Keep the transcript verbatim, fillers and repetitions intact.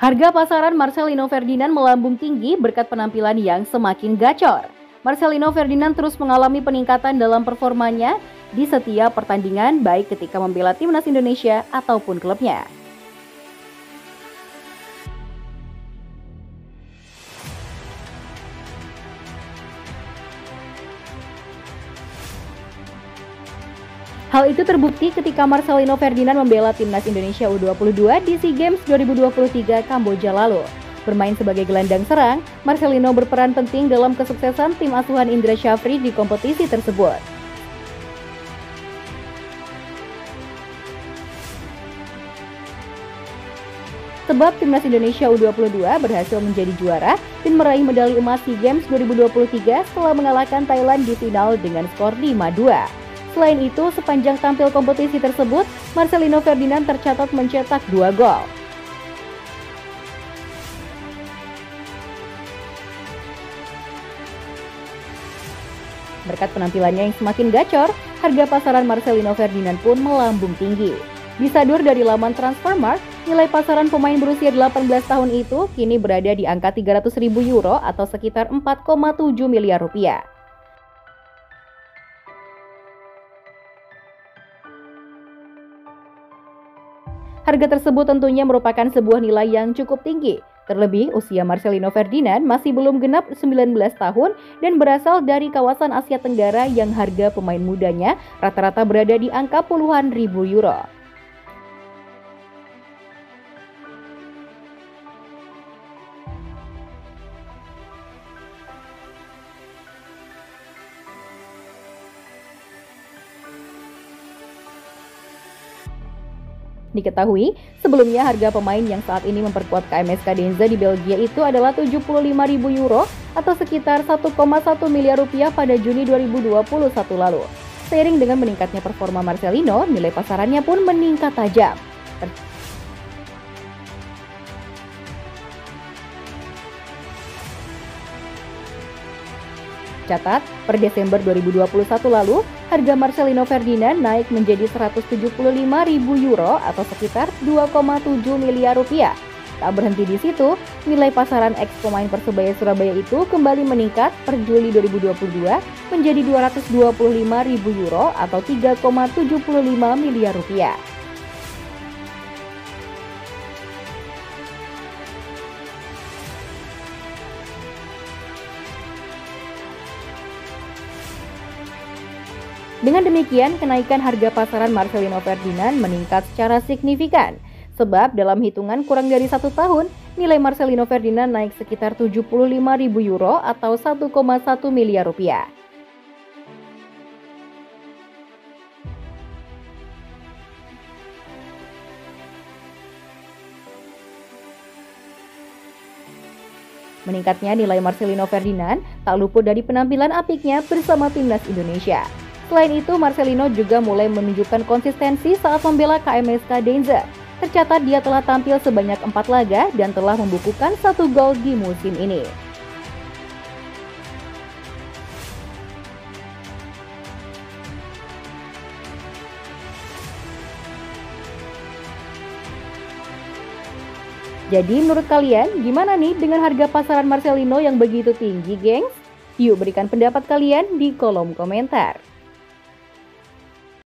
Harga pasaran Marcelino Ferdinand melambung tinggi berkat penampilan yang semakin gacor. Marcelino Ferdinand terus mengalami peningkatan dalam performanya di setiap pertandingan, baik ketika membela timnas Indonesia ataupun klubnya. Hal itu terbukti ketika Marcelino Ferdinand membela timnas Indonesia U dua puluh dua di SEA Games dua ribu dua puluh tiga Kamboja lalu. Bermain sebagai gelandang serang, Marcelino berperan penting dalam kesuksesan tim asuhan Indra Syafri di kompetisi tersebut. Sebab timnas Indonesia U dua puluh dua berhasil menjadi juara dan meraih medali emas SEA Games dua ribu dua puluh tiga setelah mengalahkan Thailand di final dengan skor lima dua. Selain itu, sepanjang tampil kompetisi tersebut, Marcelino Ferdinand tercatat mencetak dua gol. Berkat penampilannya yang semakin gacor, harga pasaran Marcelino Ferdinand pun melambung tinggi. Disadur dari laman Transfermarkt, nilai pasaran pemain berusia delapan belas tahun itu kini berada di angka tiga ratus ribu euro atau sekitar empat koma tujuh miliar rupiah. Harga tersebut tentunya merupakan sebuah nilai yang cukup tinggi. Terlebih, usia Marcelino Ferdinand masih belum genap sembilan belas tahun dan berasal dari kawasan Asia Tenggara yang harga pemain mudanya rata-rata berada di angka puluhan ribu euro. Diketahui, sebelumnya harga pemain yang saat ini memperkuat K M S K Deinze di Belgia itu adalah tujuh puluh lima ribu euro atau sekitar satu koma satu miliar rupiah pada Juni dua ribu dua puluh satu lalu. Seiring dengan meningkatnya performa Marcelino, nilai pasarannya pun meningkat tajam. Catat, per Desember dua ribu dua puluh satu lalu, harga Marcelino Ferdinand naik menjadi seratus tujuh puluh lima ribu euro atau sekitar dua koma tujuh miliar rupiah. Tak berhenti di situ, nilai pasaran ex pemain Persebaya Surabaya itu kembali meningkat per Juli dua ribu dua puluh dua menjadi dua ratus dua puluh lima ribu euro atau tiga koma tujuh puluh lima miliar rupiah. Dengan demikian, kenaikan harga pasaran Marcelino Ferdinand meningkat secara signifikan. Sebab dalam hitungan kurang dari satu tahun, nilai Marcelino Ferdinand naik sekitar tujuh puluh lima ribu euro atau satu koma satu miliar rupiah. Meningkatnya nilai Marcelino Ferdinand tak luput dari penampilan apiknya bersama timnas Indonesia. Selain itu, Marcelino juga mulai menunjukkan konsistensi saat membela K M S K Deinze. Tercatat dia telah tampil sebanyak empat laga dan telah membukukan satu gol di musim ini. Jadi menurut kalian, gimana nih dengan harga pasaran Marcelino yang begitu tinggi, gengs? Yuk berikan pendapat kalian di kolom komentar.